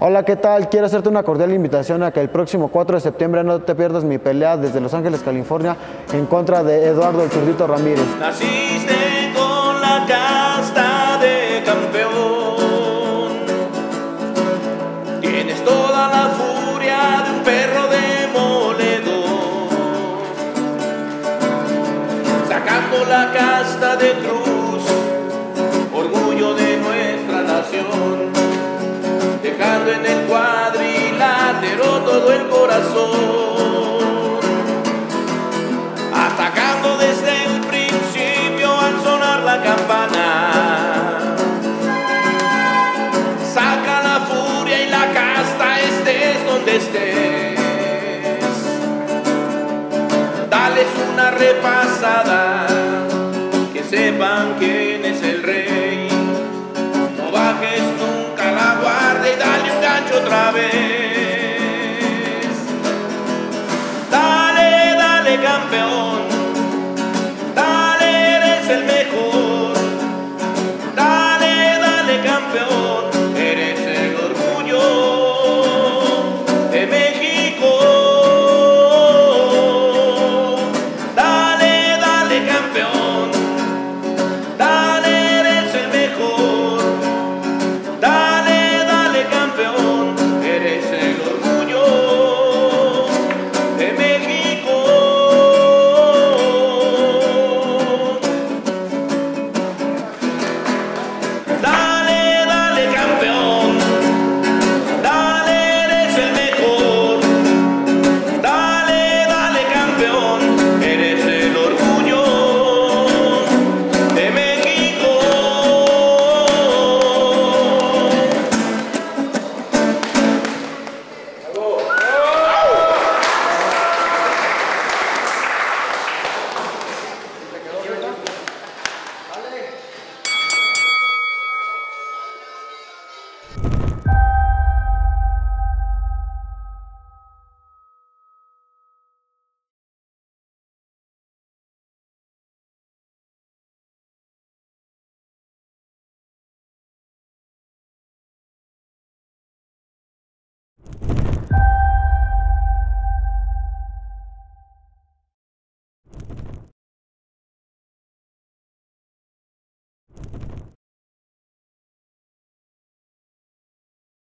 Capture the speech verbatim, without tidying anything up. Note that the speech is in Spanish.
Hola, ¿qué tal? Quiero hacerte una cordial invitación a que el próximo cuatro de septiembre no te pierdas mi pelea desde Los Ángeles, California, en contra de Eduardo el Zurdito Ramírez. Naciste con la casta de campeón, tienes toda la furia de un perro demoledor, sacando la casta de cruz, orgullo de nuestra nación, dejando en el cuadrilátero todo el corazón, atacando desde el principio al sonar la campana. Saca la furia y la casta, estés donde estés. Dales una repasada, que sepan quién es el rey. No bajes nunca la guardia y dale un gancho otra vez.